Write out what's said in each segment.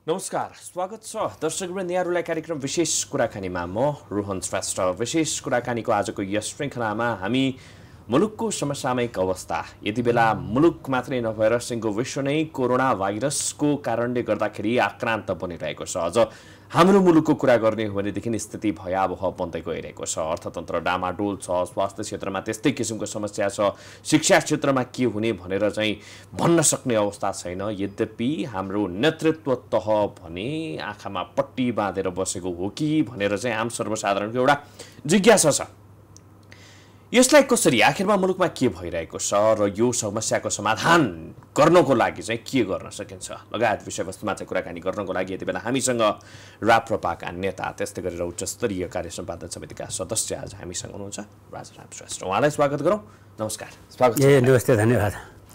नमस्कार, स्वागत छ दर्शकवृन्द यहाँहरूलाई कार्यक्रम विशेष कुराकानीमा। म रोहन श्रेष्ठ। विशेष कुराकानीको आजको यस श्रृङ्खलामा हामी मुलुकको समसामयिक अवस्था, यति बेला मुलुक मात्रै नभएर सिङ्गो विश्व नै कोरोना भाइरसको कारणले गर्दाखेरि आक्रान्त बनिरहेको छ। अझ हाम्रो मुलुकको कुरा गर्ने हो भनेदेखि स्थिति भयावह बन्दै गइरहेको छ। अर्थतन्त्र डामाडोल छ, स्वास्थ्य क्षेत्रमा त्यस्तै किसिमको समस्या छ, शिक्षा क्षेत्रमा के हुने भनेर चाहिँ भन्न सक्ने अवस्था छैन। यद्यपि हाम्रो नेतृत्व तह भने आँखामा पट्टी बाँधेर बसेको हो कि भनेर चाहिँ आम सर्वसाधारणको एउटा जिज्ञासा छ। यसलाई कसरी, आखिरमा मुलुकमा के भइरहेको छ र यो समस्याको समाधान गर्नको लागि चाहिँ के गर्न सकिन्छ लगायत विषयवस्तुमा चाहिँ कुराकानी गर्नको लागि यति बेला हामीसँग राप्रपाका नेता, त्यस्तै गरेर उच्च स्तरीय कार्य सम्पादन समितिका सदस्य आज हामीसँग हुनुहुन्छ राजाराम श्रेष्ठ। उहाँलाई स्वागत गरौँ। नमस्कार। स्वागत छ। नमस्ते, धन्यवाद।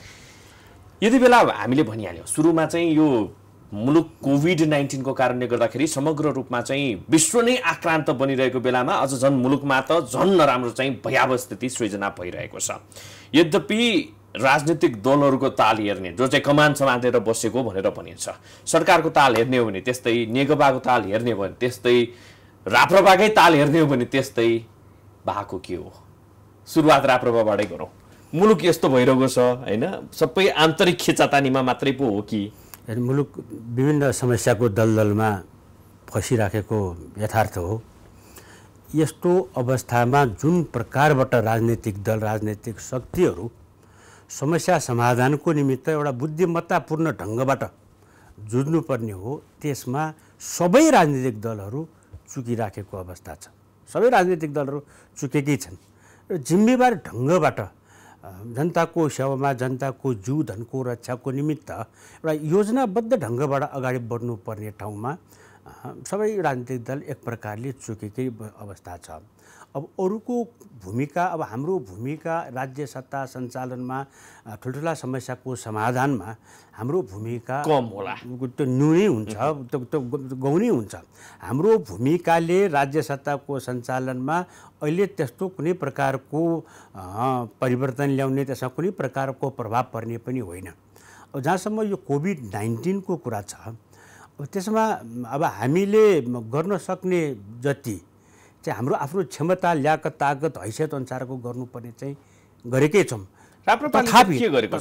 यति बेला हामीले भनिहाल्यौँ सुरुमा चाहिँ यो मुलुक कोभिड-19 को कारणले गर्दाखेरि समग्र रूपमा चाहिँ विश्व नै आक्रान्त बनिरहेको बेलामा अझ झन् मुलुकमा त झन् नराम्रो चाहिँ भयावह स्थिति सृजना भइरहेको छ। यद्यपि राजनीतिक दलहरूको ताल हेर्ने, जो चाहिँ कमान समातेर बसेको भनेर भनिन्छ, सरकारको ताल हेर्ने हो भने त्यस्तै, नेकपाको ताल हेर्ने हो भने त्यस्तै, राप्रपाकै ताल हेर्ने हो भने त्यस्तै भएको के हो? सुरुवात राप्रपाबाटै गरौँ। मुलुक यस्तो भइरहेको छ होइन, सबै आन्तरिक खिचातानीमा मात्रै पो हो कि मुलुक विभिन्न समस्याको दलदलमा फसिराखेको यथार्थ हो। यस्तो अवस्थामा जुन प्रकारबाट राजनीतिक दल, राजनीतिक शक्तिहरू समस्या समाधानको निमित्त एउटा बुद्धिमत्तापूर्ण ढङ्गबाट जुझ्नुपर्ने हो, त्यसमा सबै राजनीतिक दलहरू चुकिराखेको अवस्था छ। सबै राजनीतिक दलहरू चुकेकै छन् र जिम्मेवार ढङ्गबाट जनताको सेवामा, जनताको जीव धनको रक्षाको निमित्त एउटा योजनाबद्ध ढङ्गबाट अगाडि बढ्नुपर्ने ठाउँमा सबै राजनीतिक दल एक प्रकारले चुकेकै अवस्था छ। अब अरूको भूमिका, अब हाम्रो भूमिका राज्य सत्ता सञ्चालनमा, ठुल्ठुला समस्याको समाधानमा हाम्रो भूमिका कम होला, त्यो न्यूनै हुन्छ, त्यो गौनै हुन्छ। हाम्रो भूमिकाले राज्य सत्ताको सञ्चालनमा अहिले त्यस्तो कुनै प्रकारको परिवर्तन ल्याउने, त्यसमा कुनै प्रकारको प्रभाव पर्ने पनि होइन। अब जहाँसम्म यो कोभिड-19 को कुरा छ, त्यसमा अब हामीले गर्न सक्ने जति चाहिँ हाम्रो आफ्नो क्षमता, ल्याकत, ताकत, हैसियत अनुसारको गर्नुपर्ने चाहिँ गरेकै छौँ। तथापि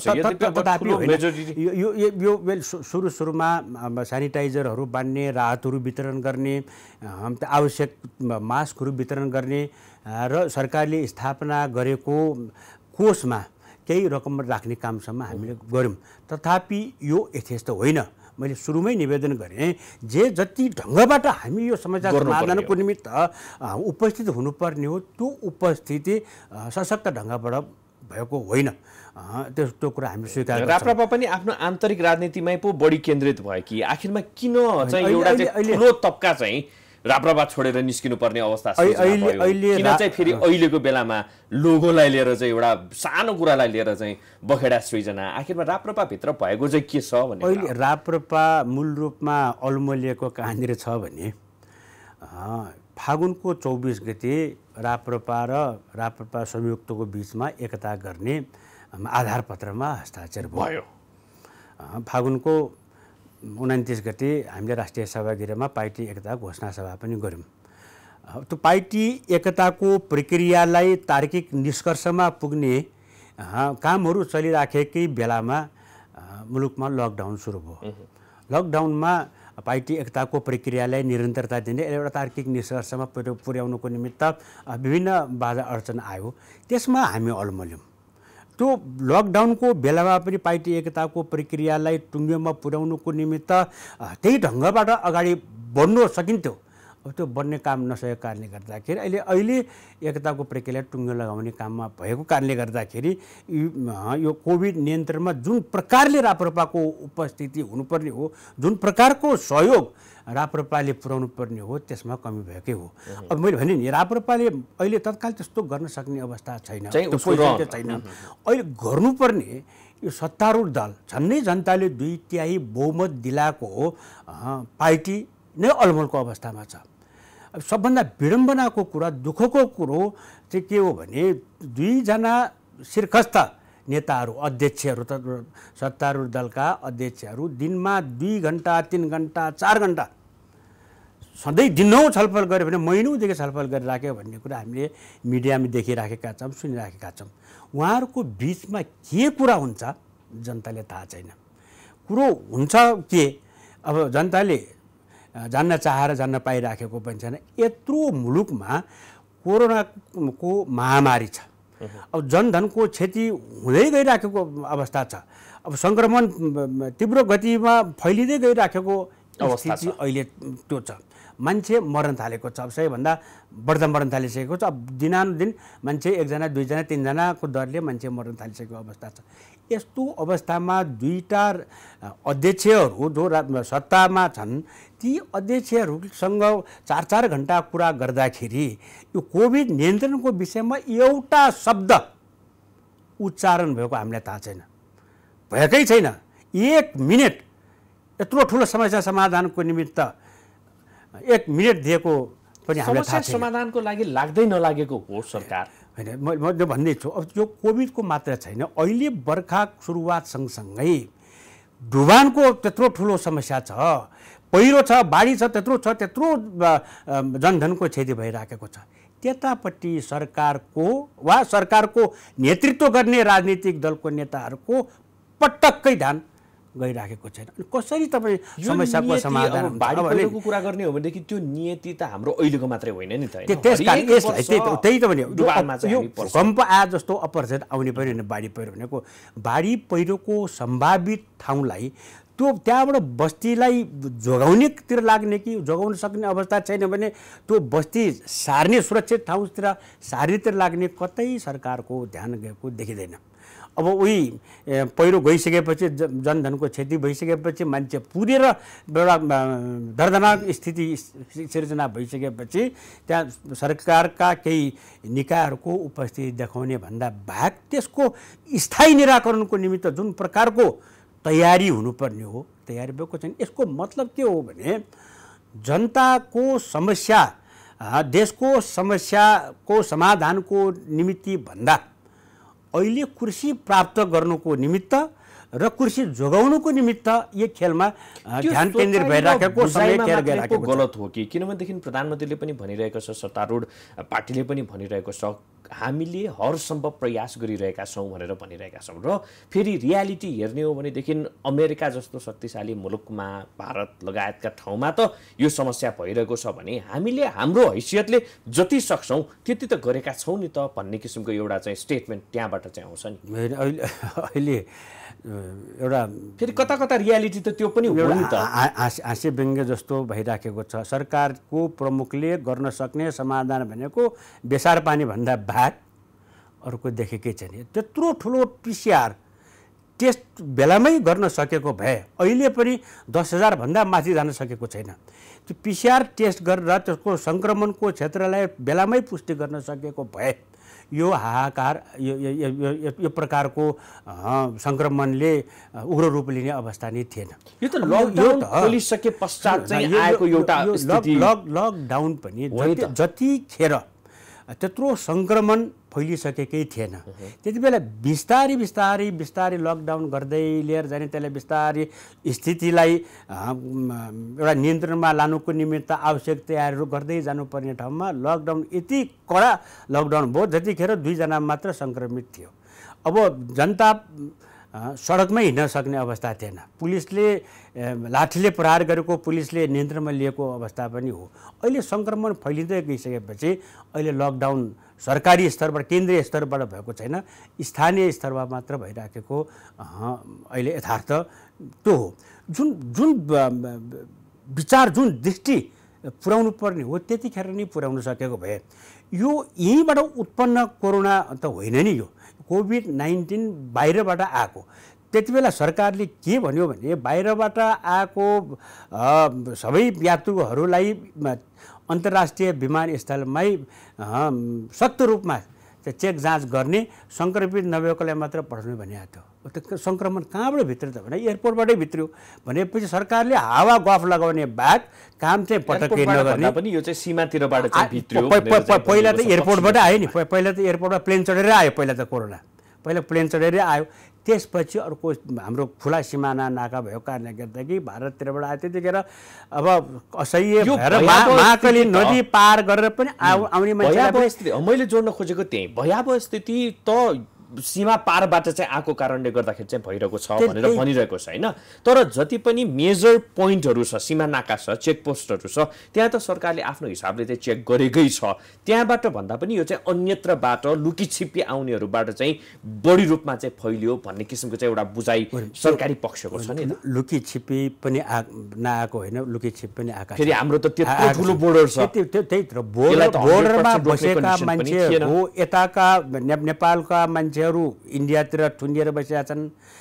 यो सुरुमा सेनिटाइजरहरू बाँड्ने, राहतहरू वितरण गर्ने, आवश्यक मास्कहरू वितरण गर्ने र सरकारले स्थापना गरेको कोषमा केही रकम राख्ने कामसम्म हामीले गऱ्यौँ। तथापि यो यथेष्ट होइन। मैले सुरुमै निवेदन गरेँ, जे जति ढङ्गबाट हामी यो समस्या समाधानको निमित्त उपस्थित हुनुपर्ने हो, त्यो उपस्थिति सशक्त ढङ्गबाट भएको होइन। त्यो कुरा हामी स्वीकार गर्छौँ। राप्रपा पनि आफ्नो आन्तरिक राजनीतिमै पो बढी केन्द्रित भयो कि आखिरमा किन चाहिँ एउटा ठुलो तबका चाहिँ राप्रपा छोडेर निस्किनु पर्ने अवस्था किन चाहिँ फेरि अहिलेको बेलामा लोगोलाई लिएर चाहिँ एउटा सानो कुरालाई लिएर चाहिँ बखेडा सृजना? आखिरमा राप्रपाभित्र भएको चाहिँ के छ भने अहिले राप्रपा मूल रूपमा अल्मलिएको कहाँनिर छ भने फागुनको 24 गते राप्रपा र राप्रपा संयुक्तको बिचमा एकता गर्ने आधारपत्रमा हस्ताक्षर भयो। फागुनको 29 गते हामीले राष्ट्रिय सभागृहमा पार्टी एकता घोषणा सभा पनि गऱ्यौँ। त्यो पार्टी एकताको प्रक्रियालाई तार्किक निष्कर्षमा पुग्ने कामहरू चलिराखेकै बेलामा मुलुकमा लकडाउन सुरु भयो। लकडाउनमा पार्टी एकताको प्रक्रियालाई निरन्तरता दिने, एउटा तार्किक निष्कर्षमा पुर्याउनुको निमित्त विभिन्न बाधा अडचन आयो। त्यसमा हामी अल्मल्यौँ। त्यो लकडाउनको बेलामा पनि पार्टी एकताको प्रक्रियालाई टुङ्गोमा पुर्याउनुको निमित्त त्यही ढङ्गबाट अगाडि बढ्न सकिन्थ्यो। त्यो बन्ने काम नसकेको कारणले गर्दाखेरि अहिले एकताको प्रक्रियालाई टुङ्गो लगाउने काममा भएको कारणले गर्दाखेरि यो कोभिड नियन्त्रणमा जुन प्रकारले राप्रपाको उपस्थिति हुनुपर्ने हो, जुन प्रकारको सहयोग राप्रपाले पुर्याउनु पर्ने हो, त्यसमा कमी भएकै हो। अब मैले भने नि, राप्रपाले अहिले तत्काल त्यस्तो गर्न सक्ने अवस्था छैन, अहिले गर्नुपर्ने यो सत्तारूढ दल झन्नै जनताले 2/3 बहुमत दिलाएको पार्टी नै अलमलको अवस्थामा छ। अब सबभन्दा विडम्बनाको कुरा, दुःखको कुरो चाहिँ के हो भने 2 जना शिरखस्थ नेताहरू अध्यक्षहरू त सत्तारूढ दलका अध्यक्षहरू दिनमा 2 घण्टा 3 घण्टा 4 घण्टा सधैँ दिनौँ छलफल गऱ्यो भने महिनौँदेखि छलफल गरिराख्यो भन्ने कुरा हामीले मिडियामा देखिराखेका छौँ सुनिराखेका छौँ। उहाँहरूको बिचमा के कुरा हुन्छ जनताले थाहा छैन। कुरो हुन्छ के अब जनताले जान्न चाहेर जान्न पाइराखेको पनि छैन। यत्रो मुलुकमा कोरोनाको महामारी छ। अब जनधनको क्षति हुँदै गइराखेको अवस्था छ। अब सङ्क्रमण तीव्र गतिमा फैलिँदै गइराखेको स्थिति अहिले त्यो छ। मान्छे मर्न थालेको छ। अब सबैभन्दा बढ्दा मर्न थालिसकेको छ। अब दिनानुदिन मान्छे 1 जना 2 जना 3 जनाको दरले मान्छे मर्न थालिसकेको अवस्था छ। यस्तो अवस्थामा 2टा अध्यक्षहरू जो सत्तामा छन् ती अध्यक्षहरूसँग 4-4 घण्टा कुरा गर्दाखेरि यो कोभिड नियन्त्रणको विषयमा एउटा शब्द उच्चारण भएको हामीलाई थाहा छैन, भएकै छैन। 1 मिनेट यत्रो ठुलो समस्या समाधानको निमित्त 1 मिनेट दिएको पनि हामीलाई थाहा छैन। समाधानको लागि लाग्दै नलागेको हो सरकार होइन। म भन्दैछु अब यो कोभिडको मात्र छैन, अहिले बर्खा सुरुवात सँगसँगै डुबानको त्यत्रो ठुलो समस्या छ, पहिरो छ, बाढी छ, त्यत्रो जनधनको क्षति भइराखेको छ। त्यतापट्टि सरकारको वा सरकारको नेतृत्व गर्ने राजनीतिक दलको नेताहरूको पटक्कै ध्यान गइराखेको छैन। कसरी तपाईँ समस्याको समाधान बाढीको कुरा गर्ने हो भनेदेखि त्यो नियति त हाम्रो अहिलेको मात्रै होइन नि त। त्यसकारण यसलाई त्यही त भने यो भूकम्प आए जस्तो अपरझट आउने पहिरो होइन। बाढी पहिरो भनेको बाढी पहिरोको सम्भावित ठाउँलाई त्यो त्यहाँबाट बस्तीलाई जोगाउनेतिर लाग्ने कि जोगाउन सक्ने अवस्था छैन भने त्यो बस्ती सार्ने सुरक्षित ठाउँतिर सार्नेतिर लाग्ने कतै सरकारको ध्यान गएको देखिँदैन। अब उही पहिरो गइसकेपछि जनधनको क्षति भइसकेपछि मान्छे पुरेर एउटा दर्दनाक स्थिति सिर्जना भइसकेपछि त्यहाँ सरकारका केही निकायहरूको उपस्थिति देखाउने भन्दा बाहेक त्यसको स्थायी निराकरणको निमित्त जुन प्रकारको तयारी हुनुपर्ने हो तयारी भएको छैन। यसको मतलब के हो भने जनताको समस्या देशको समस्याको समाधानको निमित्त भन्दा अहिले कुर्सी प्राप्त गर्नुको निमित्त र कुर्सी जोगाउनुको निमित्त यो खेलमा ध्यान केन्द्रित भइराखेको समय खेर गइराखेको गलत हो कि किनभनेदेखि प्रधानमन्त्रीले पनि भनिरहेको छ, सत्तारूढ पार्टीले पनि भनिरहेको छ हामीले हर सम्भव प्रयास गरिरहेका छौँ भनेर भनिरहेका छौँ। र फेरि रियालिटी हेर्ने हो भनेदेखि अमेरिका जस्तो शक्तिशाली मुलुकमा भारत लगायतका ठाउँमा त यो समस्या भइरहेको छ भने हामीले हाम्रो हैसियतले जति सक्छौँ त्यति त गरेका छौँ नि त भन्ने किसिमको एउटा चाहिँ स्टेटमेन्ट त्यहाँबाट चाहिँ आउँछ नि। अहिले एउटा फेरि कता कता रियालिटी त त्यो पनि हो नि त। हाँस्य व्यङ्ग्य जस्तो भइराखेको छ। सरकारको प्रमुखले गर्न सक्ने समाधान भनेको बेसार पानी भन्दा बाहेक अर्को देखेकै छैन। त्यत्रो ठुलो PCR टेस्ट बेलामै गर्न सकेको भए अहिले पनि 10,000 भन्दा माथि जान सकेको छैन। त्यो PCR टेस्ट गरेर त्यसको सङ्क्रमणको क्षेत्रलाई बेलामै पुष्टि गर्न सकेको भए यो हाहाकार यो प्रकारको सङ्क्रमणले उग्र रूप लिने अवस्था नै थिएन। यो त लकडाउन खोलिसके पश्चात चाहिँ आएको एउटा स्थिति। लकडाउन पनि जतिखेर त्यत्रो सङ्क्रमण फैलिसकेकै थिएन त्यति बेला बिस्तारै लकडाउन गर्दै लिएर जाने, त्यसलाई बिस्तारै स्थितिलाई एउटा नियन्त्रणमा लानुको निमित्त आवश्यक तयारीहरू गर्दै जानुपर्ने ठाउँमा लकडाउन यति कडा लकडाउन भयो जतिखेर 2 जना मात्र सङ्क्रमित थियो। अब जनता सडकमै हिँड्न सक्ने अवस्था थिएन। पुलिसले लाठीले प्रहार गरेको पुलिसले नियन्त्रणमा लिएको अवस्था पनि हो। अहिले सङ्क्रमण फैलिँदै गइसकेपछि अहिले लकडाउन सरकारी स्तरबाट केन्द्रीय स्तरबाट भएको छैन, स्थानीय स्तरमा मात्र भइराखेको अहिले यथार्थ त्यो हो। जुन विचार जुन दृष्टि पुर्याउनु पर्ने हो त्यतिखेर नै पुर्याउन सकेको भए यो यहीँबाट उत्पन्न कोरोना त होइन नि। यो कोभिड-19 बाहिरबाट आएको। त्यति बेला सरकारले के भन्यो भने बाहिरबाट आएको सबै यात्रुहरूलाई अन्तर्राष्ट्रिय विमानस्थलमै सक्त रूपमा चेक जाँच गर्ने, सङ्क्रमित नभएकोलाई मात्र पठाउने भनेको थियो। त्यो सङ्क्रमण कहाँबाट भित्र त भने एयरपोर्टबाटै भित्रियो भनेपछि सरकारले हावा गफ लगाउने बाहेक काम चाहिँ पटक्कै नगर्ने पनि यो चाहिँ सीमातिरबाट चाहिँ भित्रियो। पहिला त एयरपोर्टबाट आयो नि, पहिला त एयरपोर्टमा प्लेन चढेर आयो पहिला त कोरोना। पहिला प्लेन चढेरै आयो त्यसपछि अर्को हाम्रो खुला सिमाना नाका भएको कारणले गर्दा कि भारततिरबाट आयो त्यतिखेर अब असह्य भएर महाकाली नदी पार गरेर पनि आउने मान्छे मैले जोड्न खोजेको त्यही भयावह स्थिति त सीमा पारबाट चाहिँ आएको कारणले गर्दाखेरि चाहिँ भइरहेको छ भनेर भनिरहेको छ हैन तर जति पनि मेजर पोइन्टहरु छ सीमा नाका छ चेक पोस्टहरु छ त्यहाँ त सरकारले आफ्नो हिसाबले चाहिँ चेक गरेकै छ त्यहाँबाट भन्दा पनि यो चाहिँ अन्यत्रबाट लुकी छिपी आउनेहरुबाट चाहिँ बढी रूपमा चाहिँ फैलियो भन्ने किसिमको चाहिँ एउटा बुझाइ सरकारी पक्षको छ नि लुकी छिपी पनि नआएको हैन लुकी छिपी पनि आएको फेरि हाम्रो त त्यत्रो ठुलो बोर्डर छ त्यही तर बोर्डरमा बसेका मान्छेहरु यताका नेपालका मान्छे इन्डियातिर थुनिएर बसेका छन्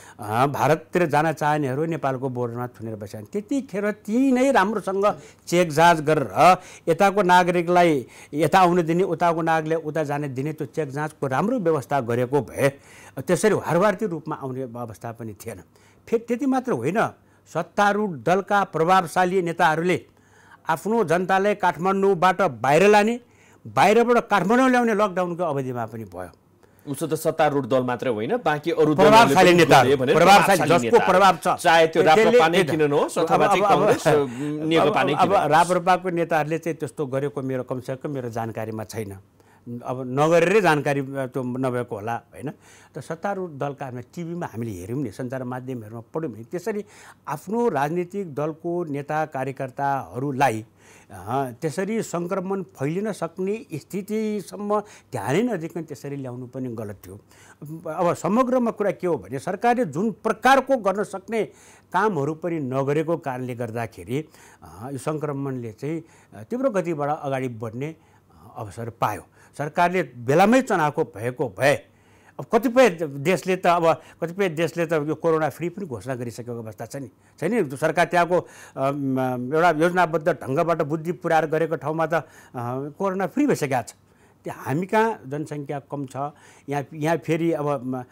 भारततिर जान चाहनेहरू नेपालको बोर्डरमा थुनेर बसेका छन् त्यतिखेर ती नै राम्रोसँग चेक जाँच गरेर यताको नागरिकलाई यता आउन दिने उताको नागरिकलाई उता जान दिने त्यो चेक जाँचको राम्रो व्यवस्था गरेको भए त्यसरी वारवारती रूपमा आउने अवस्था पनि थिएन फेरि त्यति मात्र होइन सत्तारूढ दलका प्रभावशाली नेताहरूले आफ्नो जनतालाई काठमाडौँबाट बाहिर लाने बाहिरबाट काठमाडौँ ल्याउने लकडाउनको अवधिमा पनि भयो उसो त सत्तारूढ दल मात्र होइन बाँकी अरु प्रभावशाली नेताहरू प्रभावशाली जसको प्रभाव छ चाहे त्यो राप्रपा नै किन नहोस् अथवा चाहिँ कांग्रेस नेकपा नै अब राप्रपाको नेताहरूले चाहिँ त्यस्तो गरेको मेरो कमसेकम मेरो जानकारीमा छैन अब नगरेरै जानकारी त्यो नभएको होला हैन त सत्तारूढ दलका हामी टिभीमा हामीले हेर्यौं नि सञ्चार माध्यमहरुमा पढ्यौं नि त्यसरी आफ्नो राजनीतिक दलको नेता कार्यकर्ताहरूलाई त्यसरी संक्रमण फैलिन सक्ने स्थितिसम्म ध्यानै नदिकन त्यसरी ल्याउनु पनि गलत थियो अब समग्रमा कुरा के हो भने सरकारले जुन प्रकारको गर्न सक्ने कामहरु पनि नगरेको कारणले गर्दाखेरि यो संक्रमणले चाहिँ तीव्र गतिबाट अगाडि बढ्ने अवसर पायो सरकारले बेलामै चनाखो भएको भए अब कतिपय देशले त यो कोरोना फ्री पनि घोषणा गरिसकेको अवस्था छ नि छैन सरकार त्यहाँको एउटा योजनाबद्ध ढंगबाट बुद्धि पुर्याएर गरेको ठाउँमा त कोरोना फ्री भइसकेको छ त्यो हामी कहाँ जनसंख्या कम छ यहाँ फेरि अब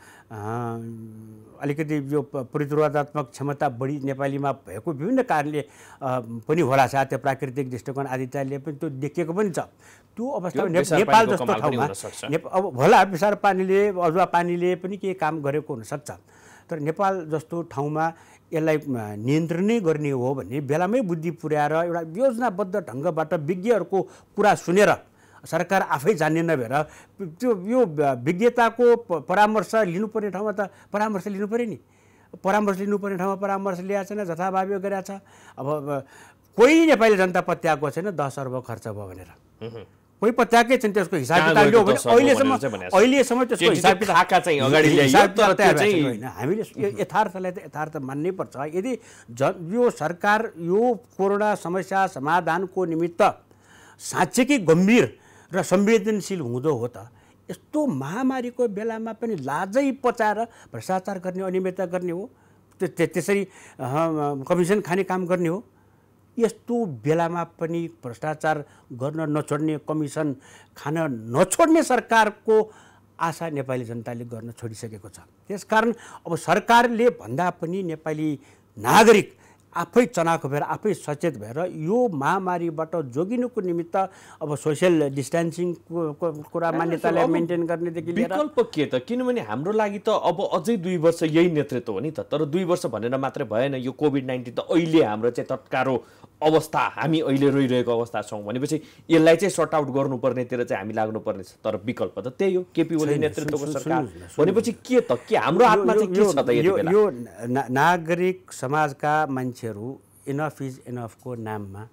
अलिकति यो प्रतिरोधात्मक क्षमता बढी नेपालीमा भएको विभिन्न कारणले पनि होला सायद त्यो प्राकृतिक दृष्टिकोण आदित्यले पनि त्यो देखिएको पनि छ त्यो अवस्थामा नेपाल जस्तो ठाउँमा अब होला विषार पानीले अथवा पानीले पनि के काम गरेको हुन सक्छ तर नेपाल जस्तो ठाउँमा यसलाई नियन्त्रणै गर्ने हो भने बेलामै बुद्धि पुर्याएर एउटा योजनाबद्ध ढंगबाट विज्ञहरूको कुरा सुनेर सरकार आफै जान्ने नभएर त्यो यो विज्ञताको परामर्श लिनुपर्ने ठाउँमा त परामर्श लिनु पर्यो नि परामर्श लिनुपर्ने ठाउँमा परामर्श लिएको छैन जथाभावी गरेको छ अब कोही नेपाली जनता पत्याएको छैन 10 अर्ब खर्च भयो भनेर कोही पत्याकै छैन त्यसको हिसाब किताब लियो भने अहिलेसम्म त्यसको हिसाब किताब चाहिँ अगाडि ल्याइयो तर त्यो चाहिँ हैन हामीले यथार्थलाई त यथार्थ मान्नै पर्छ यदि यो सरकार यो कोरोना समस्या समाधानको निमित्त साँच्चै गम्भीर र संवेदनशील हुँदो हो त यस्तो महामारीको बेलामा पनि लाजै पचाएर भ्रष्टाचार गर्ने अनियमितता गर्ने हो त्यसरी कमिसन खाने काम गर्ने हो यस्तो बेलामा पनि भ्रष्टाचार गर्न नछोड्ने कमिसन खान नछोड्ने सरकारको आशा नेपाली जनताले गर्न छोडिसकेको छ त्यसकारण अब सरकारले भन्दा पनि नेपाली नागरिक आफै चनाखो भएर आफै सचेत भएर यो महामारीबाट जोगिनुको निमित्त अब सोशल डिस्टेन्सिङको कुरा मान्यतालाई मेन्टेन गर्नेदेखि लिएर विकल्प के त किनभने हाम्रो लागि त अब अझै 2 वर्ष यही नेतृत्व हो नि त तर 2 वर्ष भनेर मात्र भएन यो कोभिड-19 त अहिले हाम्रो चाहिँ तत्कारो अवस्था हामी अहिले रहिरहेको अवस्था छौं भनेपछि यसलाई चाहिँ सर्ट आउट गर्नुपर्नेतिर चाहिँ हामी लाग्नुपर्ने छ तर विकल्प त त्यही हो केपी ओली नेतृत्वको सरकार भनेपछि के त के हाम्रो हातमा चाहिँ के छ त यति बेला यो नागरिक समाजका मान्छेहरू इनफ इज इनफको नाममा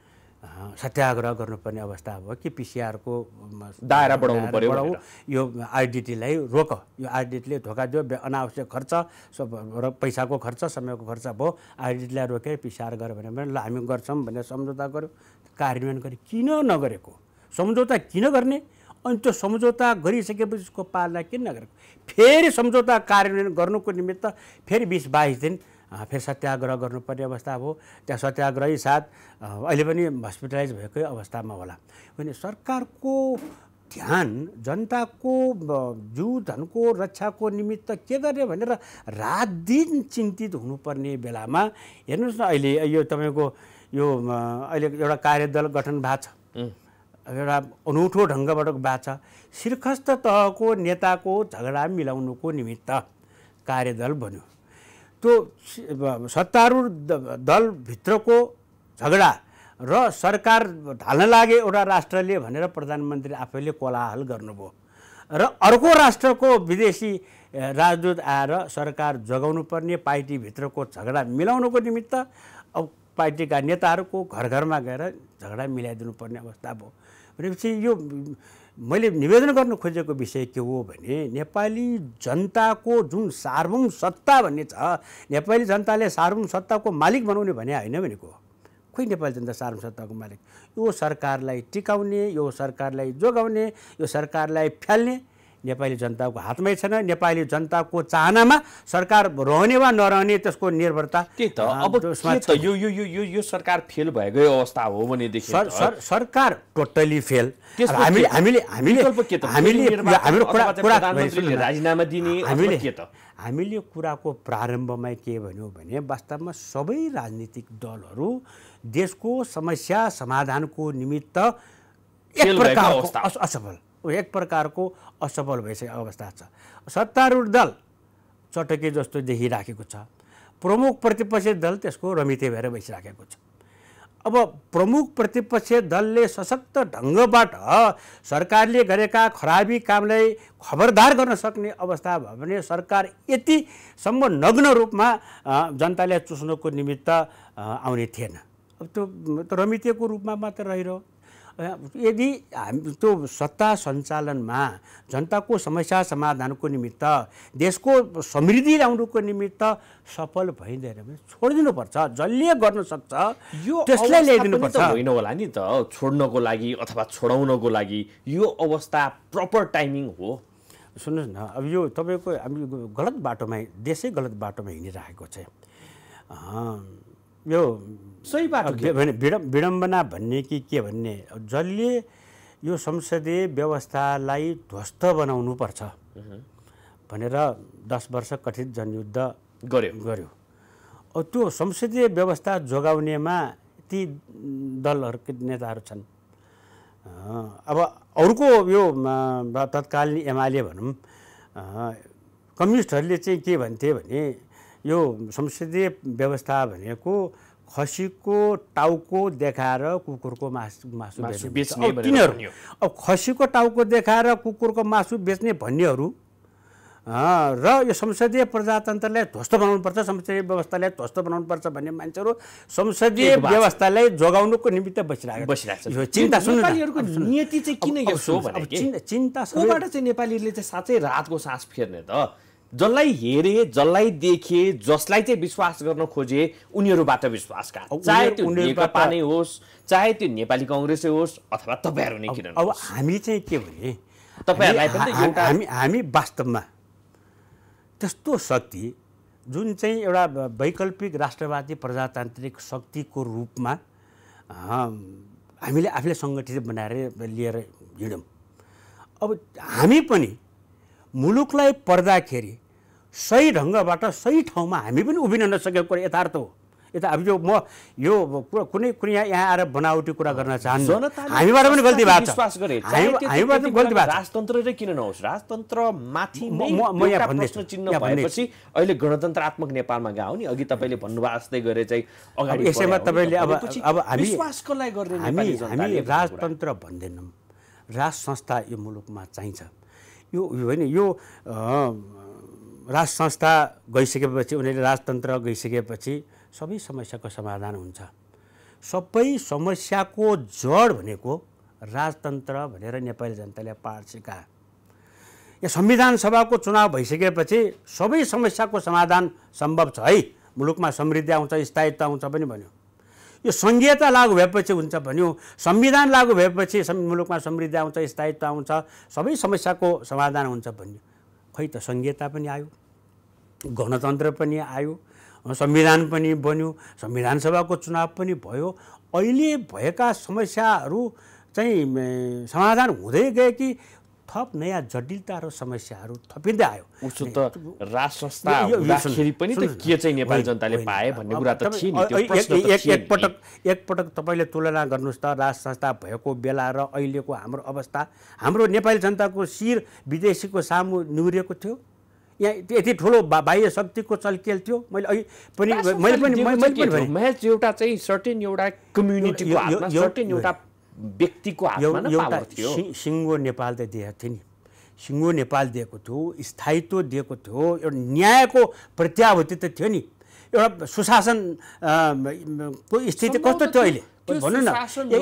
सत्याग्रह गर्नुपर्ने अवस्था हो कि पीसीआर को दायरा बढाउनु पर्यो यो आईडीटीलाई रोक यो आईडीटीले धोका दियो अनावश्यक खर्च र पैसाको खर्च समयको खर्च भयो आईडीटीलाई रोकेर पीसीआर गर भने ल हामी गर्छौं भनेर सम्झौता गर्यो कार्यान्वयन गरे किन नगरेको सम्झौता किन गर्ने अनि त्यो सम्झौता गरिसकेपछि उसको पालना किन नगरेको फेरि सम्झौता कार्यान्वयन गर्नुको निमित्त फेरि 20-22 दिन फेरि सत्याग्रह गर्नुपर्ने अवस्था हो त्यहाँ सत्याग्रही साथ अहिले पनि हस्पिटलाइज भएकै अवस्थामा होला भने सरकारको ध्यान जनताको जीव धनको रक्षाको निमित्त के गर्ने भनेर रात दिन चिन्तित हुनुपर्ने बेलामा हेर्नुस् न अहिले यो तपाईको यो अहिले एउटा कार्यदल गठन भएको छ एउटा अनौठो ढङ्गबाट बाँच शीर्षस्थ तहको नेताको झगडा मिलाउनुको निमित्त कार्यदल बन्यो। त्यो सत्तारूढ दलभित्रको झगडा र सरकार ढाल्न लागे एउटा राष्ट्रले भनेर प्रधानमन्त्री आफैले कोलाहल गर्नुभयो र अर्को राष्ट्रको विदेशी राजदूत आएर सरकार जगाउनु पर्ने पार्टीभित्रको झगडा मिलाउनुको निमित्त अब पार्टीका नेताहरूको घर घरमा गएर झगडा मिलाइदिनु पर्ने अवस्था भयो। भनेपछि यो मैले निवेदन गर्न खोजेको विषय के हो भने नेपाली जनताको जुन सार्वभौम सत्ता भन्ने छ, नेपाली जनताले सार्वभौम सत्ताको मालिक बनाउने भने होइन भनेको। खोइ नेपाली जनता सार्वभौम सत्ताको मालिक? यो सरकारलाई टिकाउने, यो सरकारलाई जोगाउने, यो सरकारलाई फ्याल्ने नेपाली जनताको हातमै छैन। नेपाली जनताको चाहनामा सरकार रहने वा नरहने त्यसको निर्भरता के त अब यो सरकार फेल भएको अवस्था हो भनेदेखि सरकार टोटली फेल। राजीनामा दिने हामीले कुराको प्रारम्भमै के भन्यौँ भने वास्तवमा सबै राजनीतिक दलहरू देशको समस्या समाधानको निमित्त एक प्रकारको असफल भइसकेको अवस्था छ। सत्तारूढ दल चटके जस्तो देखिराखेको छ, प्रमुख प्रतिपक्षी दल त्यसको रमिते भएर बसिराखेको छ। अब प्रमुख प्रतिपक्षी दलले सशक्त ढङ्गबाट सरकारले गरेका खराबी कामलाई खबरदार गर्न सक्ने अवस्था भयो भने सरकार यतिसम्म नग्न रूपमा जनताले चुस्नुको निमित्त आउने थिएन। अब त्यो रमितेको रूपमा मात्र रहिरह्यो। यदि त्यो सत्ता सञ्चालनमा जनताको समस्या समाधानको निमित्त देशको समृद्धि ल्याउनुको निमित्त सफल भइँदैन भने छोडिदिनुपर्छ। जसले गर्न सक्छ यो त्यसलाई ल्याइदिनुपर्छ। होइन होला नि त छोड्नको लागि अथवा छोडाउनको लागि यो अवस्था प्रपर टाइमिङ हो। सुन्नुहोस् न, अब यो तपाईँको हामी गलत बाटोमा देशै गलत बाटोमा हिँडिरहेको छ। यो सही बाटो भने विडम्बना भन्ने कि के भन्ने, जसले यो संसदीय व्यवस्थालाई ध्वस्त बनाउनुपर्छ भनेर 10 वर्ष कथित जनयुद्ध गर्यो। त्यो संसदीय व्यवस्था जोगाउनेमा ती दलहरूका नेताहरू छन्। अब अरूको यो तत्कालीन एमाले भनौँ, कम्युनिस्टहरूले चाहिँ के भन्थे भने यो संसदीय व्यवस्था भनेको खसीको टाउको देखाएर कुकुरको मासु बेच्ने तिनीहरू। अब खसीको टाउको देखाएर कुकुरको मासु बेच्ने भन्नेहरू र यो संसदीय प्रजातन्त्रलाई ध्वस्त बनाउनुपर्छ, संसदीय व्यवस्थालाई ध्वस्त बनाउनुपर्छ भन्ने मान्छेहरू संसदीय व्यवस्थालाई जोगाउनुको निमित्त बसिरहेको छ। चिन्ता नेपालीहरूको नियति चाहिँ किन यसो भने चिन्ता सोबाट चाहिँ नेपालीले चाहिँ साँच्चै रातको सास फेर्ने त जसलाई हेरे, जसलाई देखे, जसलाई चाहिँ विश्वास गर्न खोजे उनीहरूबाट विश्वास का, चाहे त्यो नेकपा नै होस्, चाहे त्यो नेपाली कांग्रेसै होस् अथवा तपाईहरु नै किन। अब हामी चाहिँ के भने तपाईहरुलाई पनि एउटा हामी वास्तवमा त्यस्तो शक्ति जुन चाहिँ एउटा वैकल्पिक राष्ट्रवादी प्रजातान्त्रिक शक्तिको रूपमा हामीले आफूले सङ्गठित बनाएर लिएर हिँड्यौँ। अब हामी पनि मुलुकलाई पर्दाखेरि सही ढङ्गबाट सही ठाउँमा हामी पनि उभिन नसकेको कुरा यथार्थ हो। यता अब यो कुनै यहाँ आएर बनावटी कुरा गर्न चाहन्न, हामीबाट पनि गल्ती भएको छ। हामीबाट पनि गल्ती भएको छ। राजतन्त्र र किन नहोस्, राजतन्त्र माथि एउटा प्रश्न चिन्ह भएपछि अहिले गणतन्त्रात्मक नेपालमा गयो नि। अघि तपाईले भन्नुभएको जस्तै गरे चाहिँ अगाडि यसैमा तपाईले अब हामी विश्वासको लागि गर्ने नेपाली जनताले राजतन्त्र भन्दैनौँ, राज संस्था यो मुलुकमा चाहिन्छ। यो होइन, यो राज संस्था गइसकेपछि उनीहरूले राजतन्त्र गइसकेपछि सबै समस्याको समाधान हुन्छ। सबै समस्याको जड भनेको राजतन्त्र भनेर नेपाली जनताले पाठ सिकायो। यहाँ संविधान सभाको चुनाव भइसकेपछि सबै समस्याको समाधान सम्भव छ है, मुलुकमा समृद्धि आउँछ, स्थायित्व आउँछ पनि भन्यो। यो संघीयता लागू भएपछि हुन्छ भन्यो, संविधान लागू भएपछि मुलुकमा समृद्धि आउँछ, स्थायित्व आउँछ, सबै समस्याको समाधान हुन्छ भन्यो। खै त संघीयता पनि आयो, गणतन्त्र पनि आयो, संविधान पनि बन्यो, संविधान सभाको चुनाव पनि भयो। अहिले भएका समस्याहरू चाहिँ समाधान हुँदै गए कि थप नयाँ जटिलता र समस्याहरू थपिँदै आयो। उसो त राज संस्था हुँदाखेरि पनि त के चाहिँ नेपाली जनताले पाए भन्ने कुरा त थियो नि, त्यो प्रश्न त थियो। एकपटक तपाईँले तुलना गर्नुहोस् त राज संस्था भएको बेला र अहिलेको हाम्रो अवस्था। हाम्रो नेपाली जनताको शिर विदेशीको सामु निहुरिएको थियो। यहाँ यति ठुलो बाह्य शक्तिको चलखेल थियो। मैले पनि महज एउटा चाहिँ सर्टेन एउटा कम्युनिटीको हातमा, सर्टेन एउटा व्यक्तिको हातमा न पावर थियो। सिङ्गो नेपाल त दिएको थियो नि, सिङ्गो नेपाल दिएको थियो, स्थायित्व दिएको थियो, एउटा न्यायको प्रत्याभूति त थियो नि, एउटा सुशासन को स्थिति कस्तो थियो अहिले भन्नु न।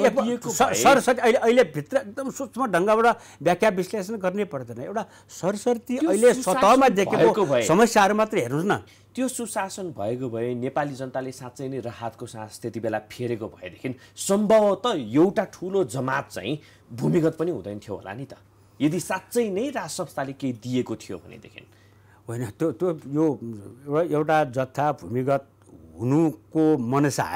अहिले भित्र एकदम सूक्ष्म ढङ्गबाट व्याख्या विश्लेषण गर्नै पर्दैन। एउटा सरसर्ती अहिले सतहमा देखेको समस्याहरू मात्रै हेर्नुहोस् न। त्यो सुशासन भएको भए नेपाली जनताले साँच्चै नै राहतको सास त्यति बेला फेरेको भएदेखि सम्भवतः एउटा ठुलो जमात चाहिँ भूमिगत पनि हुँदैन थियो होला नि त, यदि साँच्चै नै राज संस्थाले केही दिएको थियो भनेदेखि। होइन, त्यो यो एउटा जत्था भूमिगत हुनुको मनसा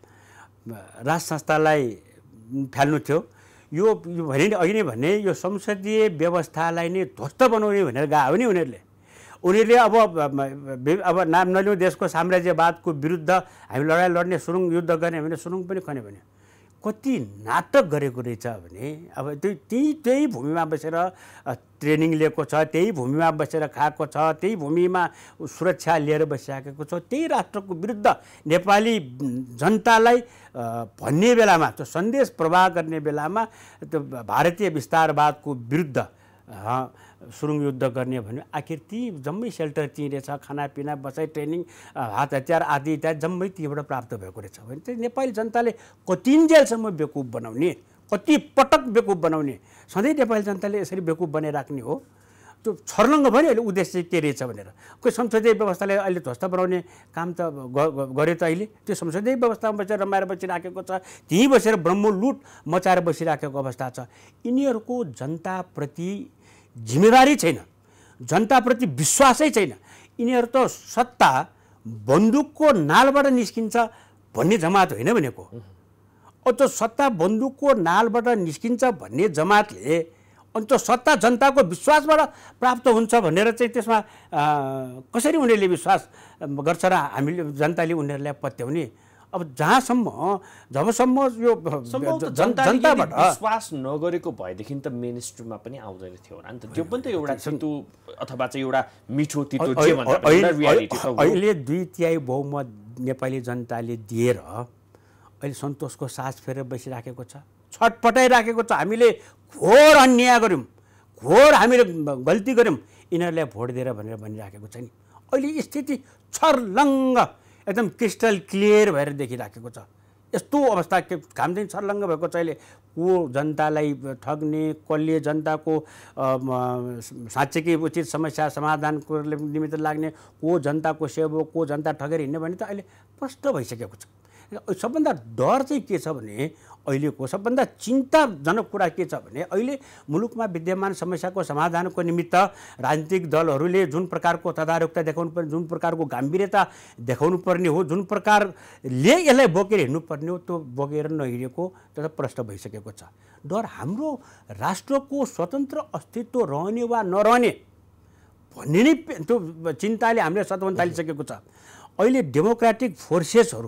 राज संस्थालाई फाल्नु थियो। यो भने अहिले नै भने यो संसदीय व्यवस्थालाई नै ध्वस्त बनाउने भनेर गयो भने उनीहरूले अब नाम नलिउँ देशको साम्राज्यवादको विरुद्ध हामी लडाइँ लड्ने, सुरुङ युद्ध गर्ने भने सुरुङ पनि खन्यो भने कति नाटक गरेको रहेछ भने अब त्यही भूमिमा बसेर ट्रेनिङ लिएको छ, त्यही भूमिमा बसेर खाएको छ, त्यही भूमिमा सुरक्षा लिएर बसिराखेको छ। त्यही राष्ट्रको विरुद्ध नेपाली जनतालाई भन्ने बेलामा, त्यो सन्देश प्रवाह गर्ने बेलामा त्यो भारतीय विस्तारवादको विरुद्ध सुरुङ युद्ध गर्ने भन्यो। आखिर ती जम्मै सेल्टर त्यहीँ रहेछ, खानापिना, बसाइ, ट्रेनिङ, हात हतियार आदि इत्यादि जम्मै त्यहीँबाट प्राप्त भएको रहेछ भने चाहिँ नेपाली जनताले कतिन्जेलसम्म बेकुफ बनाउने, कति पटक बेकुफ बनाउने, सधैँ नेपाली जनताले यसरी बेकुफ बनाइराख्ने हो। त्यो छर्लङ्ग भयो नि अहिले उद्देश्य के रहेछ भनेर। कोही संसदीय व्यवस्थालाई अहिले ध्वस्त बनाउने काम त गर्यो त अहिले। त्यो संसदीय व्यवस्थामा बसेर रमाएर बसिराखेको छ, त्यहीँ बसेर ब्रह्मलुट मचाएर बसिराखेको अवस्था छ। यिनीहरूको जनताप्रति जिम्मेवारी छैन, जनताप्रति विश्वासै छैन। यिनीहरू त सत्ता बन्दुकको नालबाट निस्किन्छ भन्ने जमात होइन भनेको। त्यो सत्ता बन्दुकको नालबाट निस्किन्छ भन्ने जमातले अनि त्यो सत्ता जनताको विश्वासबाट प्राप्त हुन्छ भनेर चाहिँ त्यसमा कसरी उनीहरूले विश्वास गर्छ र हामीले जनताले उनीहरूलाई पत्याउने। अब जबसम्म यो जनताबाट विश्वास नगरेको भएदेखि त मेन स्ट्रिममा पनि आउँदैन थियो होला नि त। त्यो पनि त एउटा चिन्तु अथवा चाहिँ एउटा मिठो तितो जे भनेर रियालिटी छ। अहिले 2/3 बहुमत नेपाली जनताले दिएर अहिले सन्तोषको सास फेरेर बसिराखेको छ, छटपटाइराखेको छ। हामीले घोर अन्याय गऱ्यौँ, घोर हामीले गल्ती गऱ्यौँ, यिनीहरूलाई भोट दिएर भनेर भनिराखेको छ नि। अहिले स्थिति छर्लङ्ग एकदम क्रिस्टल क्लियर भएर देखिराखेको छ। यस्तो अवस्था के काम चाहिँ छर्लङ्ग भएको छ अहिले। को जनतालाई ठग्ने, कसले जनताको साँच्चैकै उचित समस्या समाधानको निमित्त लाग्ने, को जनताको सेवक, को जनता ठगेर हिँड्ने भने त अहिले प्रष्ट भइसकेको छ। सबभन्दा डर चाहिँ के छ भने अहिलेको सबभन्दा चिन्ताजनक कुरा के छ भने अहिले मुलुकमा विद्यमान समस्याको समाधानको निमित्त राजनीतिक दलहरूले जुन प्रकारको तदारुकता देखाउनु पर्ने, जुन प्रकारको गम्भीरता देखाउनु पर्ने हो, जुन प्रकारले यसलाई बोकेर हिँड्नुपर्ने हो, त्यो बोकेर नहिँडेको त्यो प्रष्ट भइसकेको छ। डर हाम्रो राष्ट्रको स्वतन्त्र अस्तित्व रहने वा नरहने भन्ने नै त्यो चिन्ताले हामीले सतवन थालिसकेको छ। अहिले डेमोक्रेटिक फोर्सेसहरू